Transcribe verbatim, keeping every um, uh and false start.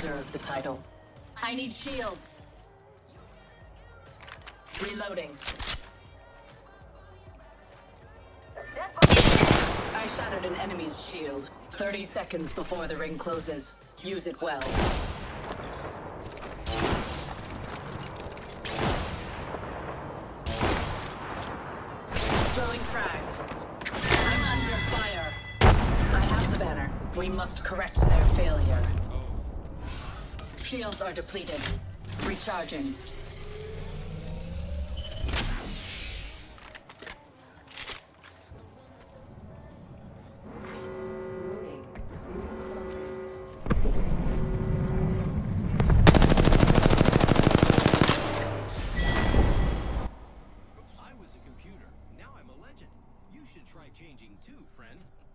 deserve the title. I need shields. Reloading. I shattered an enemy's shield. thirty seconds before the ring closes. Use it well. Throwing frag. I'm under fire. I have the banner. We must correct their failure. Shields are depleted. Recharging. I was a computer. Now I'm a legend. You should try changing too, friend.